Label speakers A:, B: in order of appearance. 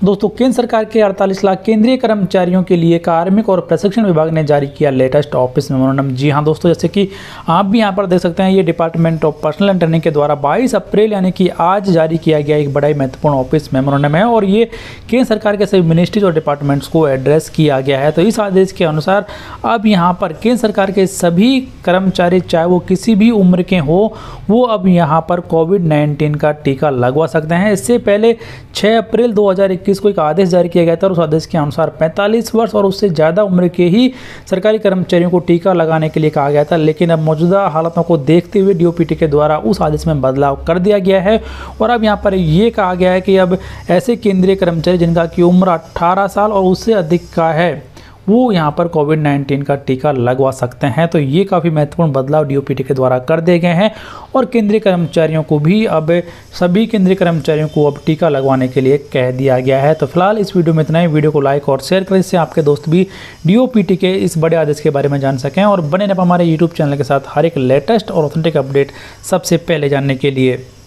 A: दोस्तों केंद्र सरकार के 48 लाख केंद्रीय कर्मचारियों के लिए कार्मिक और प्रशिक्षण विभाग ने जारी किया लेटेस्ट ऑफिस मेमोरेंडम। जी हां दोस्तों, जैसे कि आप भी यहां पर देख सकते हैं, ये department of personnel and training के द्वारा 22 अप्रैल यानी कि आज जारी किया गया एक बड़ा ही महत्वपूर्ण ऑफिस मेमोरेंडम है और ये केंद्र सरकार के सभी मिनिस्ट्रीज और डिपार्टमेंट्स को एड्रेस किया गया है। तो इस आदेश के अनुसार अब यहाँ पर केंद्र सरकार के सभी कर्मचारी, चाहे वो किसी भी उम्र के हो, वो अब यहाँ पर कोविड-19 का टीका लगवा सकते हैं। इससे पहले 6 अप्रैल 2021 को एक आदेश जारी किया गया था और उस आदेश के अनुसार 45 वर्ष और उससे ज़्यादा उम्र के ही सरकारी कर्मचारियों को टीका लगाने के लिए कहा गया था। लेकिन अब मौजूदा हालातों को देखते हुए डीओपीटी के द्वारा उस आदेश में बदलाव कर दिया गया है और अब यहाँ पर ये कहा गया है कि अब ऐसे केंद्रीय कर्मचारी जिनका की उम्र 18 साल और उससे अधिक का है, वो यहाँ पर कोविड-19 का टीका लगवा सकते हैं। तो ये काफ़ी महत्वपूर्ण बदलाव डीओपीटी के द्वारा कर दिए गए हैं और केंद्रीय कर्मचारियों को भी अब सभी केंद्रीय कर्मचारियों को अब टीका लगवाने के लिए कह दिया गया है। तो फिलहाल इस वीडियो में इतना ही। वीडियो को लाइक और शेयर करें, इससे आपके दोस्त भी डीओपीटी के इस बड़े आदेश के बारे में जान सकें और बने रहें हमारे यूट्यूब चैनल के साथ हर एक लेटेस्ट और ऑथेंटिक अपडेट सबसे पहले जानने के लिए।